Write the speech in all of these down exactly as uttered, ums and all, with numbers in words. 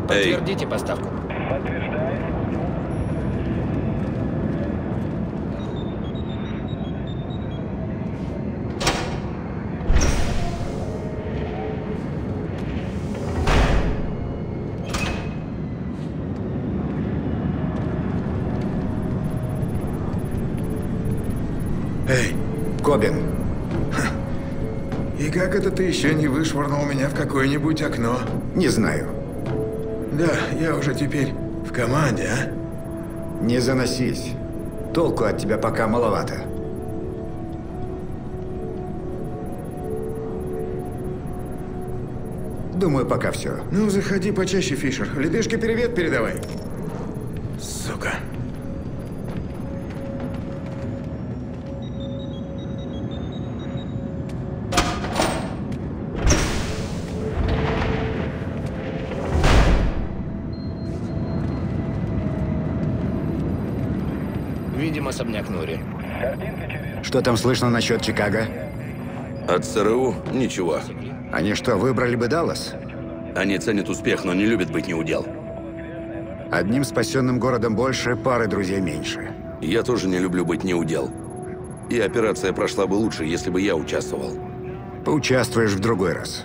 Подтвердите поставку. Эй, Кобин. И как это ты еще не вышвырнул меня в какое-нибудь окно? Не знаю. Да, я уже теперь в команде, а? Не заносись. Толку от тебя пока маловато. Думаю, пока все. Ну, заходи почаще, Фишер. Ледышке привет передавай. Сука. Видим особняк Нури. Что там слышно насчет Чикаго? От ЦРУ ничего. Они что, выбрали бы Даллас? Они ценят успех, но не любят быть неудел. Одним спасенным городом больше, пары друзей меньше. Я тоже не люблю быть неудел. И операция прошла бы лучше, если бы я участвовал. Поучаствуешь в другой раз.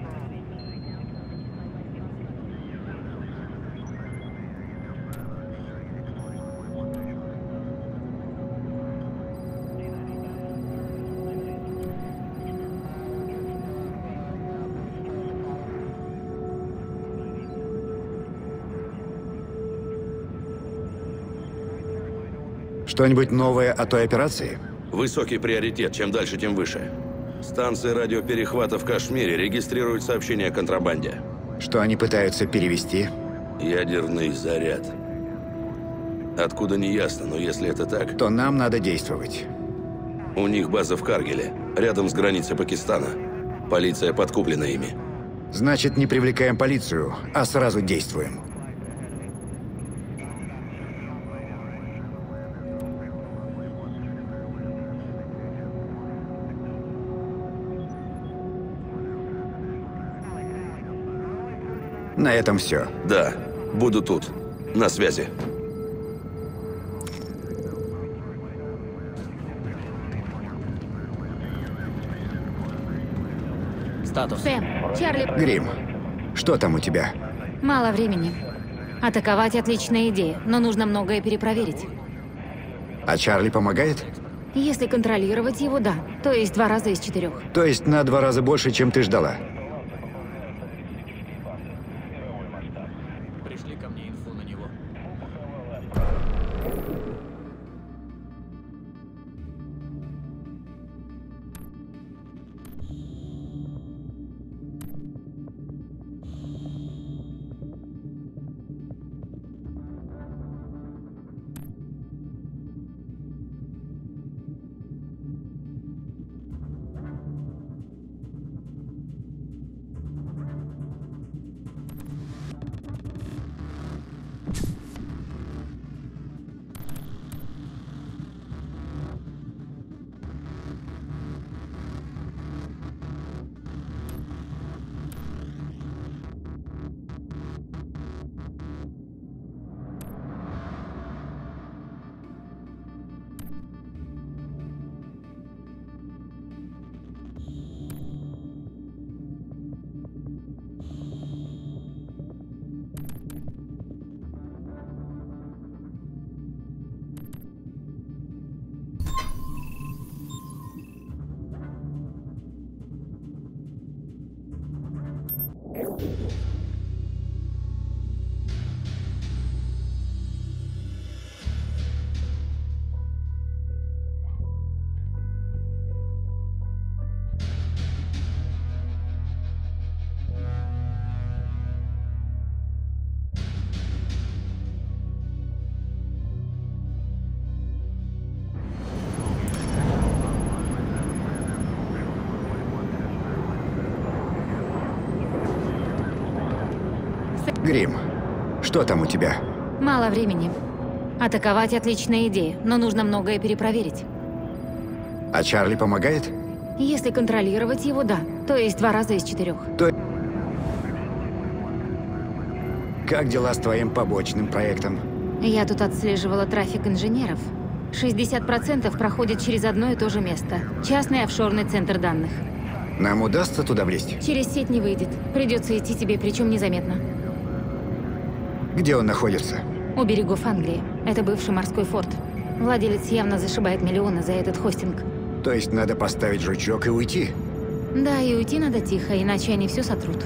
Что-нибудь новое о той операции? Высокий приоритет. Чем дальше, тем выше. Станции радиоперехвата в Кашмире регистрируют сообщения о контрабанде. Что они пытаются перевести? Ядерный заряд. Откуда не ясно, но если это так... То нам надо действовать. У них база в Каргиле, рядом с границей Пакистана. Полиция подкуплена ими. Значит, не привлекаем полицию, а сразу действуем. На этом все. Да, буду тут. На связи. Статус. Сэм, Чарли... Грим, что там у тебя? Мало времени. Атаковать – отличная идея, но нужно многое перепроверить. А Чарли помогает? Если контролировать его, да. То есть два раза из четырех. То есть на два раза больше, чем ты ждала? Пришли ко мне инфу на него. Грим, что там у тебя? Мало времени. Атаковать – отличная идея, но нужно многое перепроверить. А Чарли помогает? Если контролировать его, да. То есть два раза из четырех. То... Как дела с твоим побочным проектом? Я тут отслеживала трафик инженеров. шестьдесят процентов проходит через одно и то же место. Частный офшорный центр данных. Нам удастся туда влезть? Через сеть не выйдет. Придется идти тебе, причем незаметно. Где он находится? У берегов Англии. Это бывший морской форт. Владелец явно зашибает миллионы за этот хостинг. То есть надо поставить жучок и уйти? Да, и уйти надо тихо, иначе они все сотрут.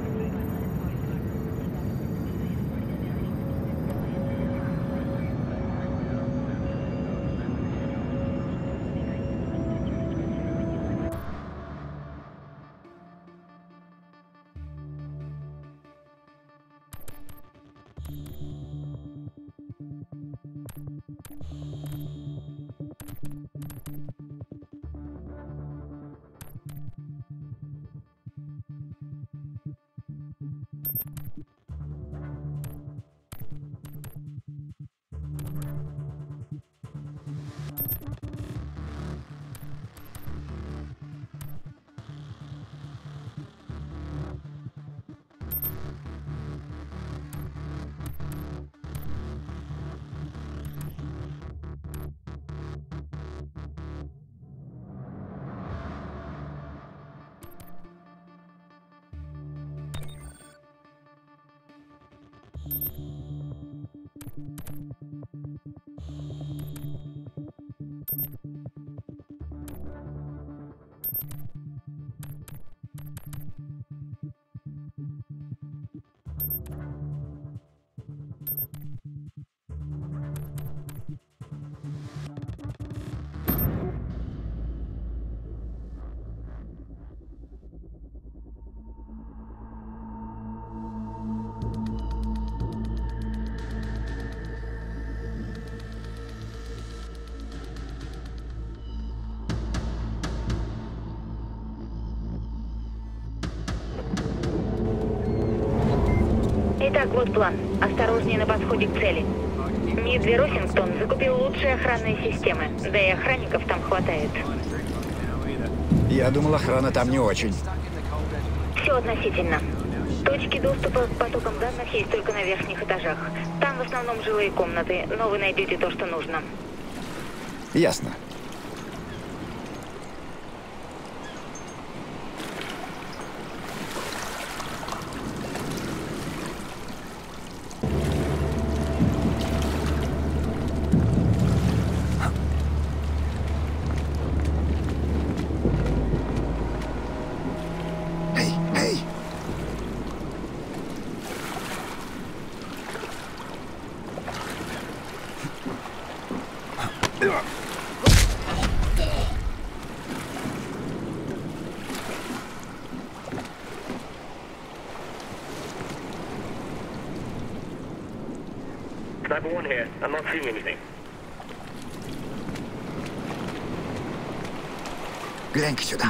Итак, вот план. Осторожнее на подходе к цели. Мидли Росингтон закупил лучшие охранные системы, да и охранников там хватает. Я думал, охрана там не очень. Все относительно. Точки доступа к потокам данных есть только на верхних этажах. Там в основном жилые комнаты, но вы найдете то, что нужно. Ясно. Sniper one here. I'm not seeing anything. Глянь-ка сюда.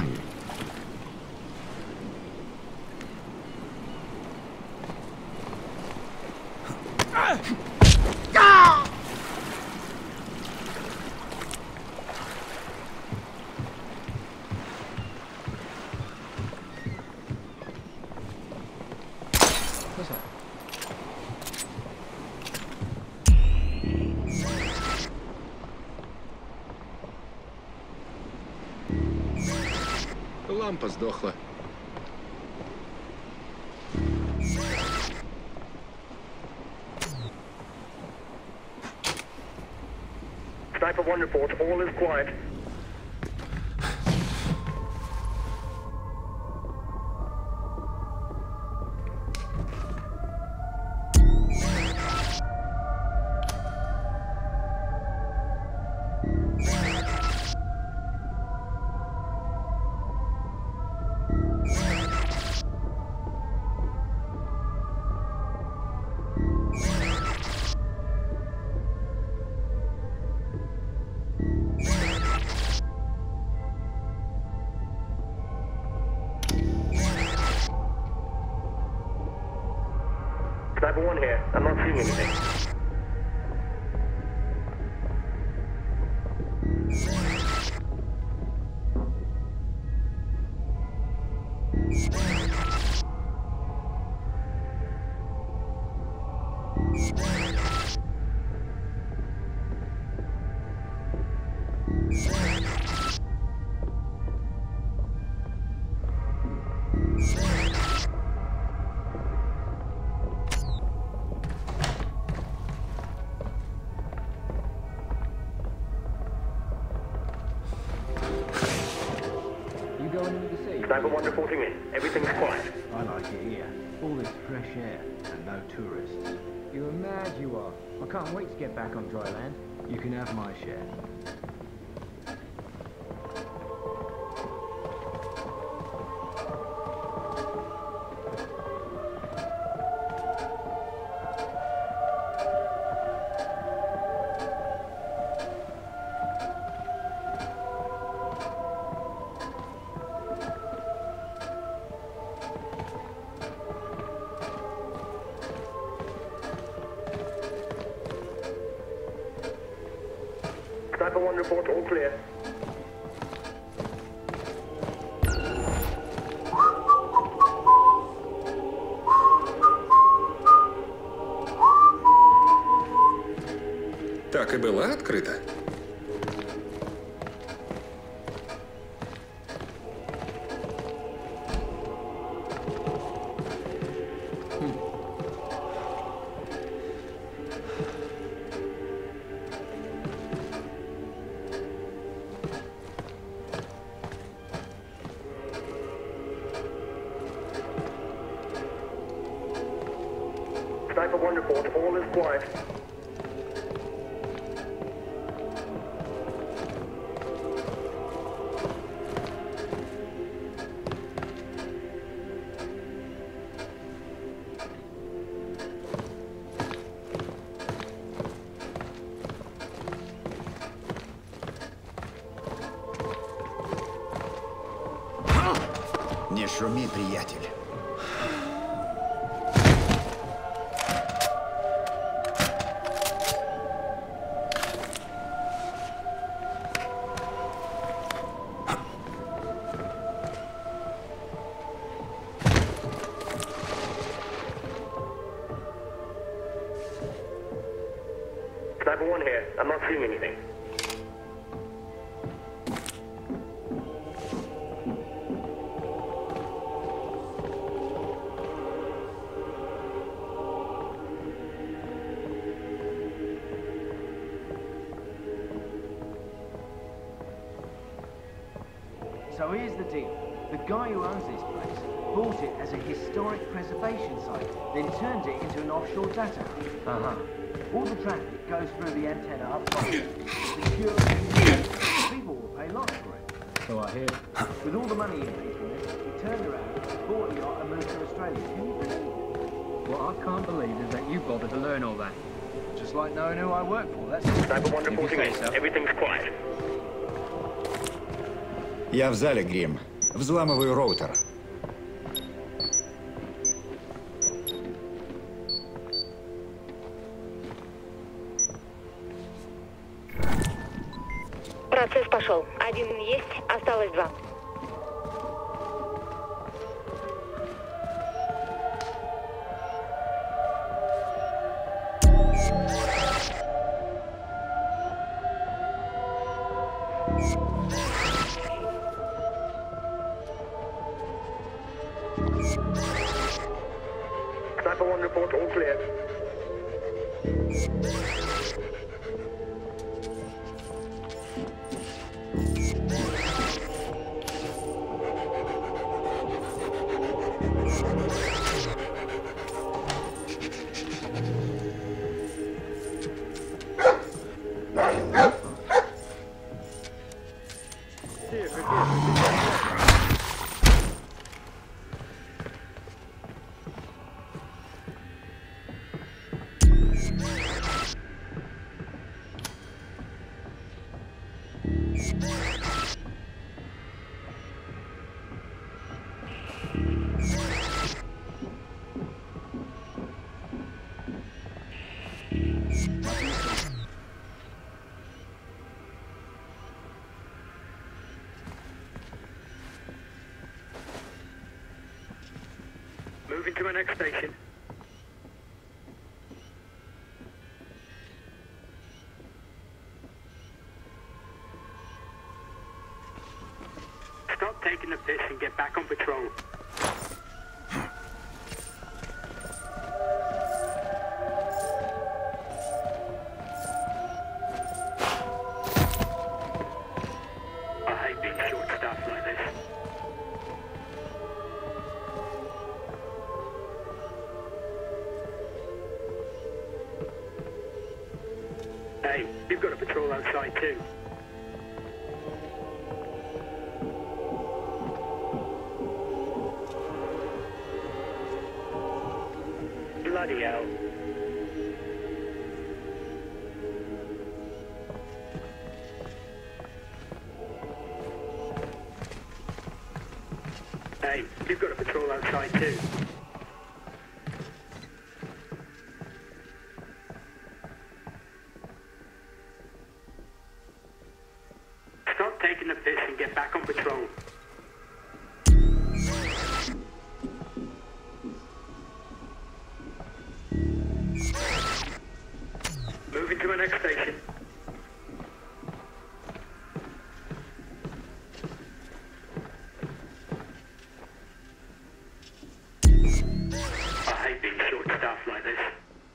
Лампа сдохла. Sniper one report. All is quiet. Sniper one here. I'm not seeing anything. to see you. Sniper one reporting in. Everything's quiet. I like it here. All this fresh air and no tourists. You're mad, you are. I can't wait to get back on dry land. You can have my share. Sniper one report, all clear. Так и была открыта? Sniper one report, all is quiet. Не шуми, приятель. Sniper one here. I'm not seeing anything. So here's the deal. The guy who owns this place bought it as a historic preservation site, then turned it into an offshore data hub. Uh-huh. All the traffic goes through the antenna up front. Security, people will pay lots for it. So I hear. With all the money he made from this, he turned around, bought a yacht and moved to Australia. Can you believe it? What I can't believe is that you bothered to learn all that. Just like knowing who I work for, that's Sniper one If you reporting say in. so. Everything's quiet. Я в зале, Грим. Взламываю роутер. Процесс пошел. Один есть, осталось два. Sniper one report, all clear. Moving to our next station. Stop taking the piss and get back on patrol. I hate being short-staffed like this. Hey, you've got a patrol outside too. Bloody hell. Hey, you've got a patrol outside too. Stop taking the piss and get back on patrol. Moving to the next station. I hate being short-staffed like this.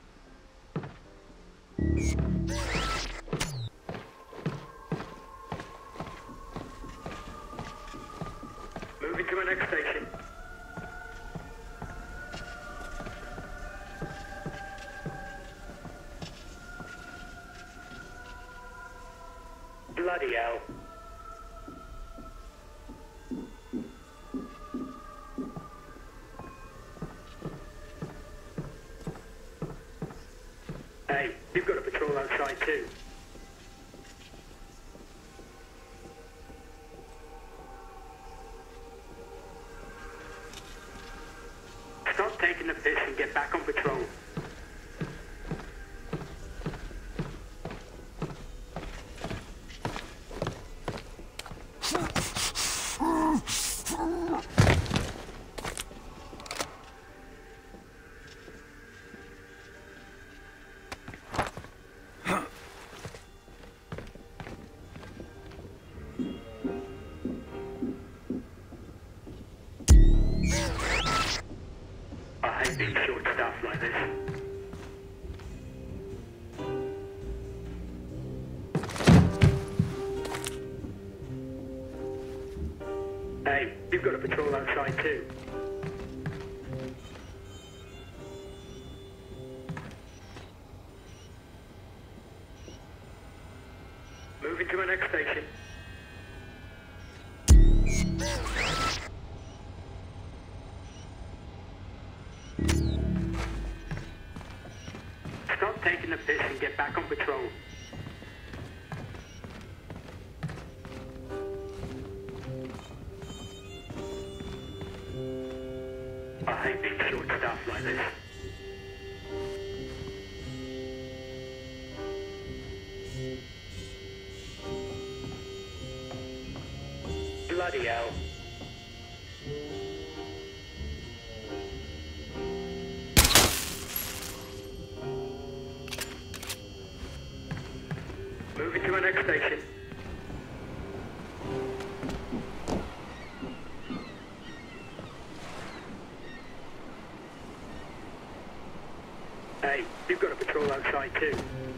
Moving to the next station. Bloody hell. Hey, you've got a patrol outside too. Stop taking the piss and get back on patrol. I hate being short-staffed like this. Hey, you've got a patrol outside too. Moving to the next station. Stop taking the piss and get back on patrol. I hate being short-staffed like this. Bloody hell. Moving to the next station. Hey, you've got a patrol outside too.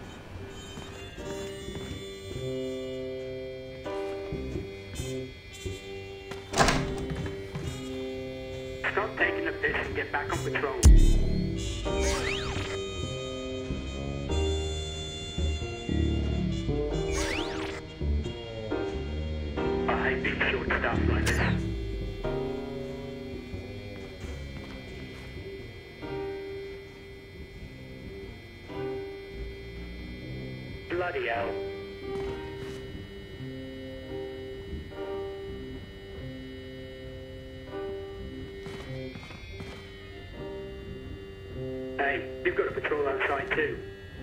Stop taking the piss and get back on patrol. I hate being short-staffed like this. Bloody hell. Hey, you've got a patrol outside too.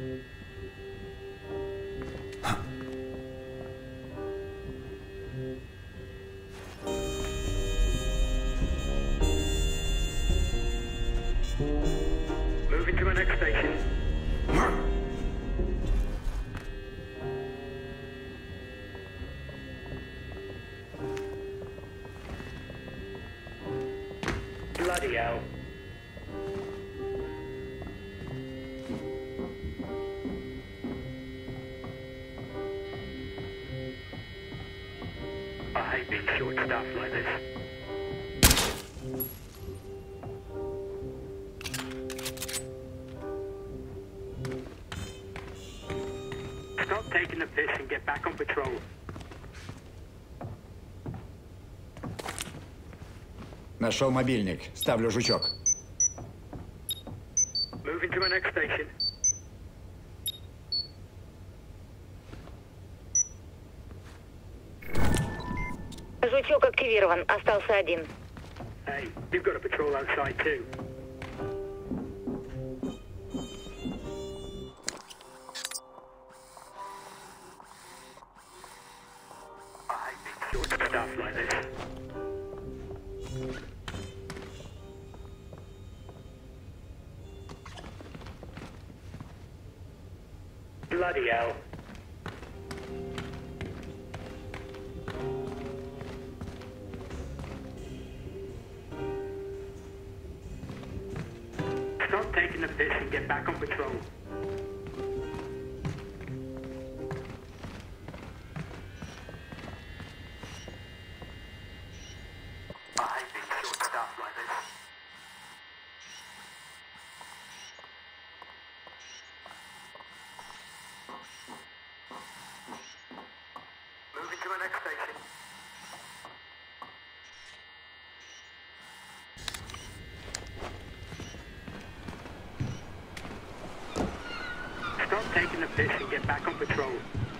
Moving to the next station. Bloody hell. I hate being short-staffed like this. Stop Stop taking the piss and get back on patrol. Нашел мобильник. Ставлю жучок. Moving to our next station. Жучок активирован. Остался один. Hey, you've got a patrol outside too. I hate big short stuff like this. Bloody hell. Stop taking the piss and get back on patrol. I hate big short stuff like this. Moving to our next station. Stop taking the piss and get back on patrol.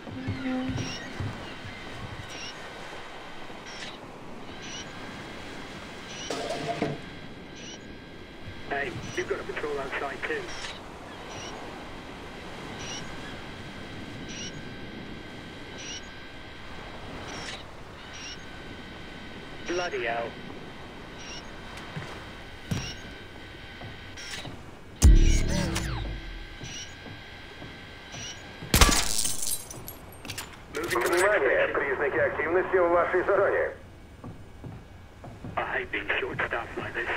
Hey, you've got a patrol outside too. Bloody hell. Внимание! Признаки активности в вашей зоне. I hate big short stuff like this.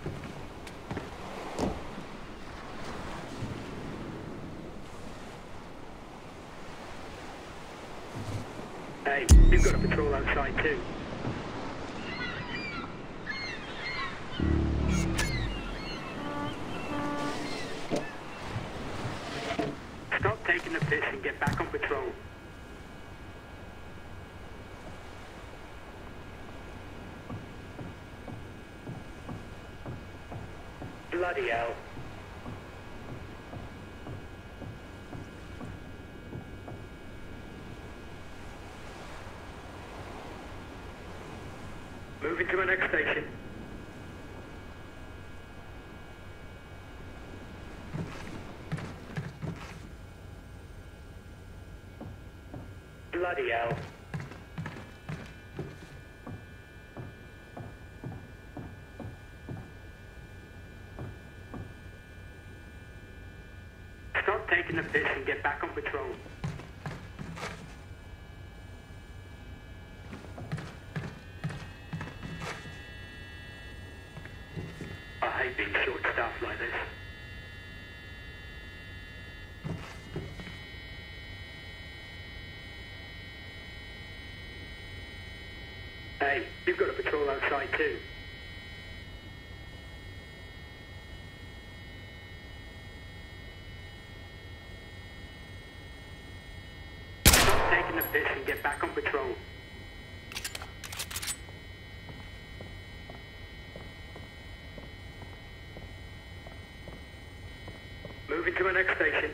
Hey, you've got a patrol outside too. Stop taking the piss and get back on patrol. Bloody hell. Moving to our next station. Bloody hell. Stop taking the piss and get back on patrol. I hate big short stuff like this. Hey, you've got a patrol outside too. Stop taking the piss and get back on patrol. Moving to our next station.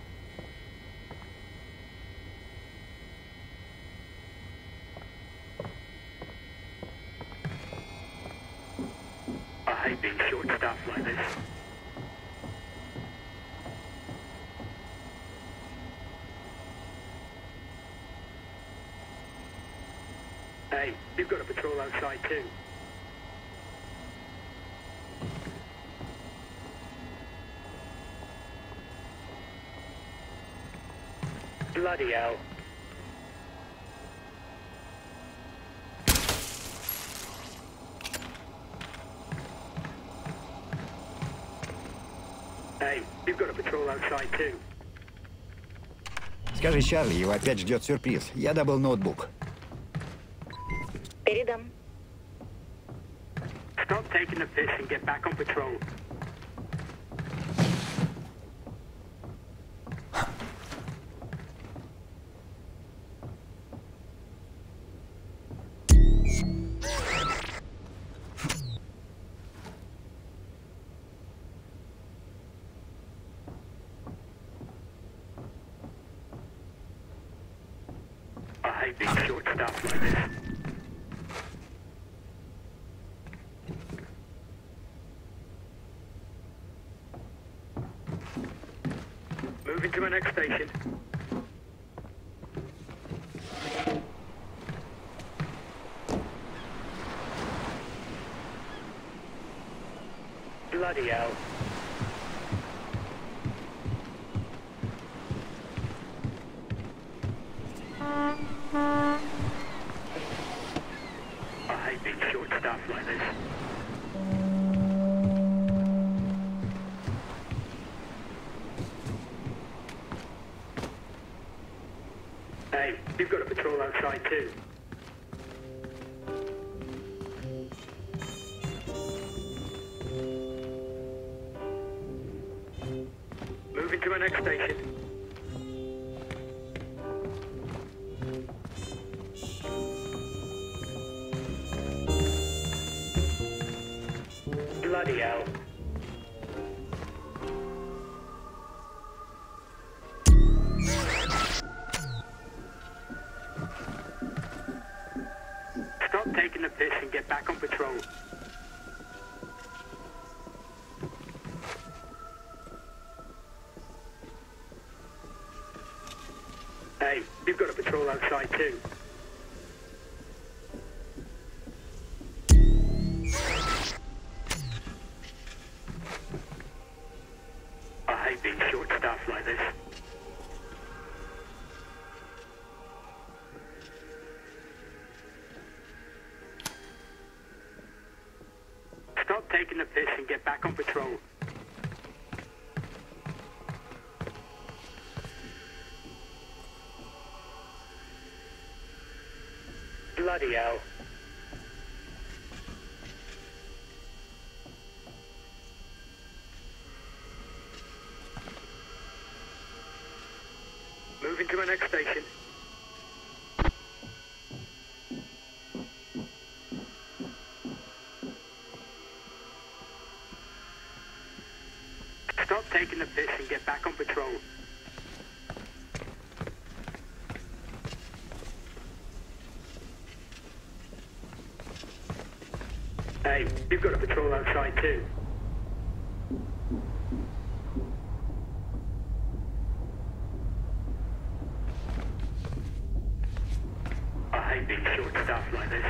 I hate being short stuff like this. Hey, you've got a patrol outside too. Bloody hell. Hey, you've got a patrol outside too. Скажи Чарли, его опять ждет сюрприз. Я добыл ноутбук. Передам. Stop taking the piss and get back on patrol. hate being short-staffed like this. Moving to my next station. Bloody hell. I hate being short-staffed like this. Hey, you've got a patrol outside too. Moving to my next station. Bloody hell. Stop taking the piss and get back on patrol. Hey, you've got a patrol outside too. I hate being short-staffed like this. Stop taking the piss and get back on patrol. Bloody hell. Moving to my next station. Stop taking the piss and get back on patrol. Hey, you've got a patrol outside too. I hate being short-staffed like this.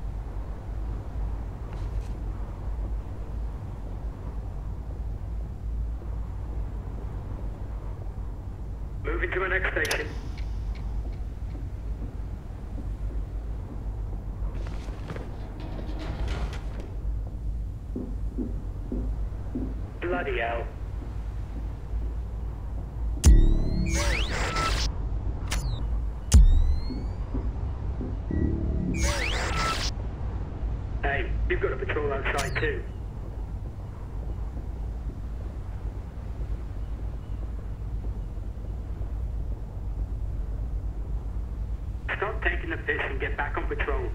Moving to my next station. Bloody hell. Hey, you've got a patrol outside too. Stop taking the piss and get back on patrol.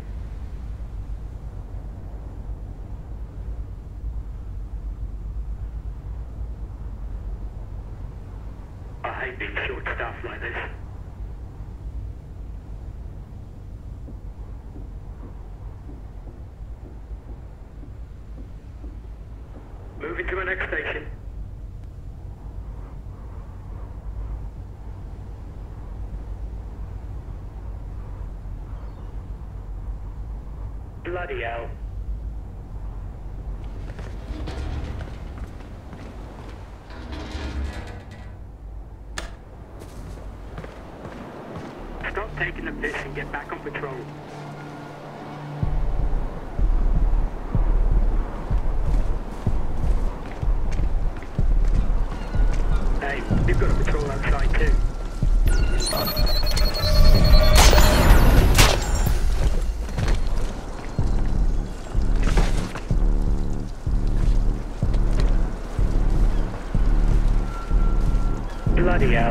I hate being short-staffed like this. Moving to my next station. Bloody hell. Stop taking the piss and get back on patrol. Hey, you've got a patrol outside too. Bloody hell.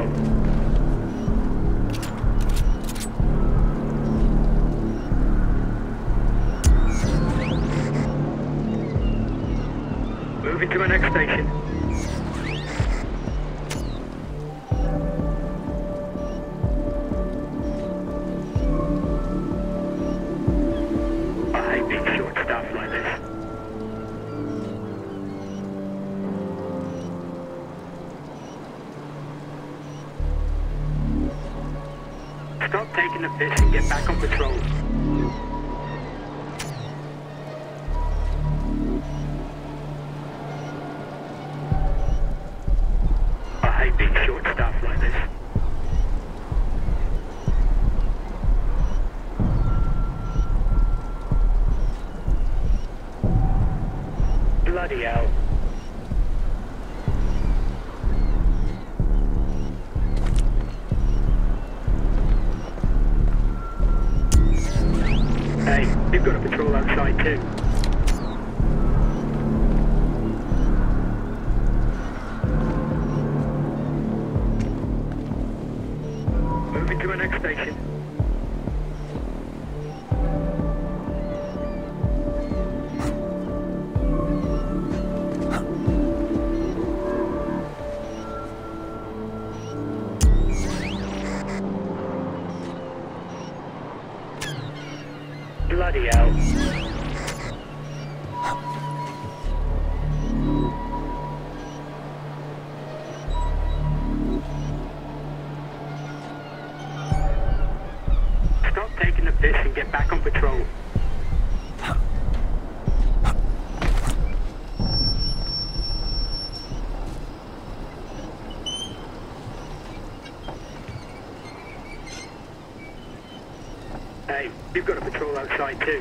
Moving to my next station. Stop taking the piss and get back on patrol. I hate being short-staffed like this. Bloody hell. Hey, you've got a patrol outside too. Moving to our next station. Bloody hell. Stop taking the piss and get back on patrol. Hey, you've got a patrol outside too.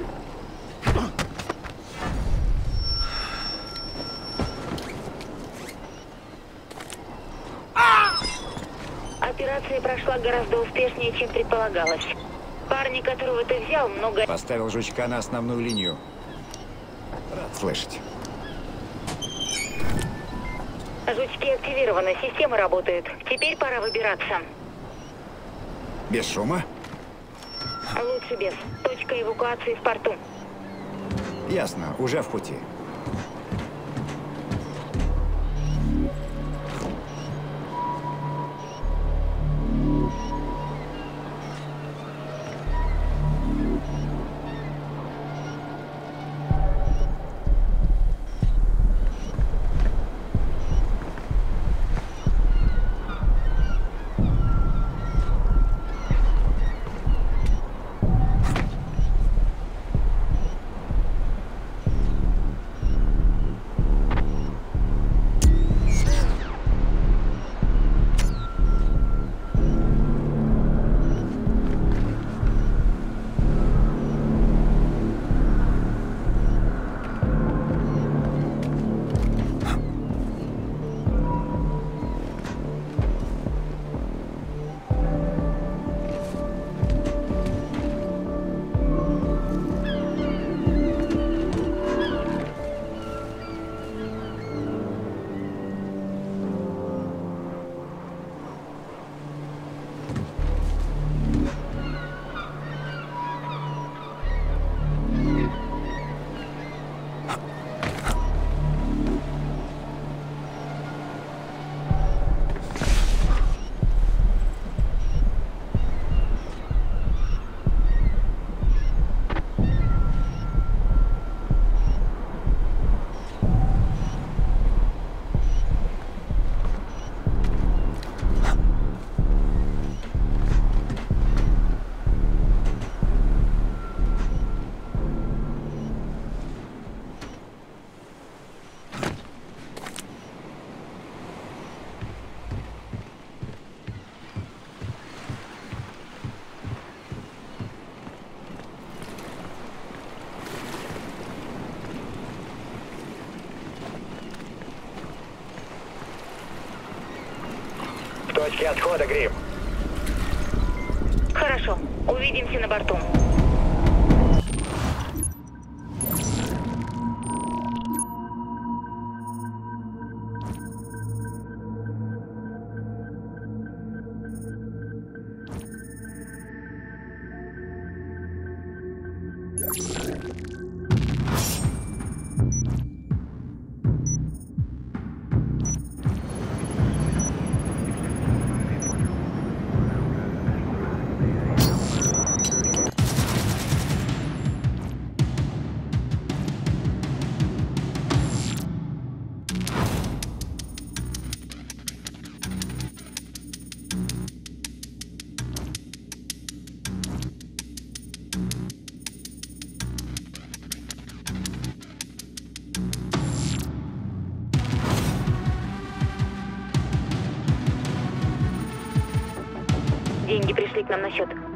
Операция прошла гораздо успешнее, чем предполагалось. Парни, которого ты взял, много... Поставил жучка на основную линию. Рад слышать. Жучки активированы, система работает. Теперь пора выбираться. Без шума? Лучше без. Точка эвакуации в порту. Ясно, уже в пути. Точки отхода, Грим. Хорошо. Увидимся на борту. Деньги пришли к нам на счет.